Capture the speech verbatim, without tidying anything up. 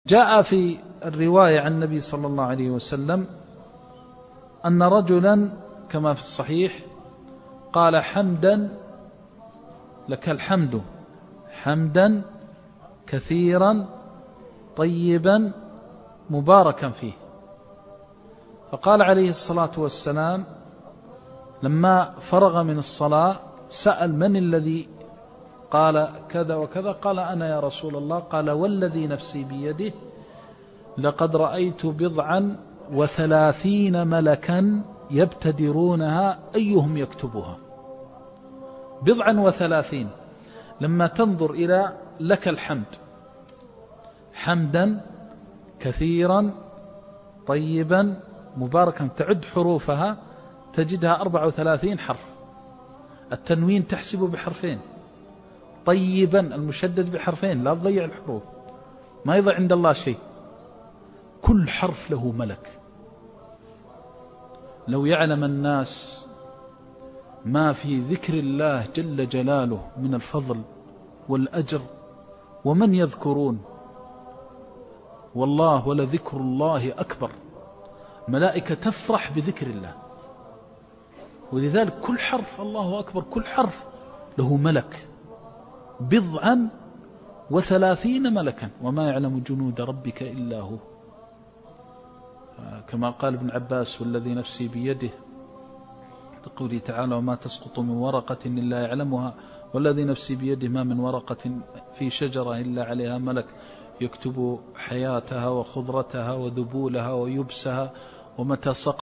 جاء في الرواية عن النبي صلى الله عليه وسلم أن رجلا كما في الصحيح قال: حمدا لك الحمد حمدا كثيرا طيبا مباركا فيه. فقال عليه الصلاة والسلام لما فرغ من الصلاة سأل: من الذي قال كذا وكذا؟ قال: أنا يا رسول الله. قال: والذي نفسي بيده لقد رأيت بضعا وثلاثين ملكا يبتدرونها أيهم يكتبها. بضعا وثلاثين، لما تنظر إلى لك الحمد حمدا كثيرا طيبا مباركا، تعد حروفها تجدها أربع وثلاثين حرف. التنوين تحسب بحرفين، طيبا المشدد بحرفين، لا تضيع الحروف، ما يضيع عند الله شيء. كل حرف له ملك. لو يعلم الناس ما في ذكر الله جل جلاله من الفضل والأجر ومن يذكرون، والله ولذكر الله أكبر. ملائكة تفرح بذكر الله، ولذلك كل حرف الله أكبر، كل حرف له ملك. بضعا وثلاثين ملكا وما يعلم جنود ربك إلا هو، كما قال ابن عباس: والذي نفسي بيده، تقوله تعالى: وما تسقط من ورقة إلا يعلمها، والذي نفسي بيده ما من ورقة في شجرة إلا عليها ملك يكتب حياتها وخضرتها وذبولها ويبسها ومتى سقط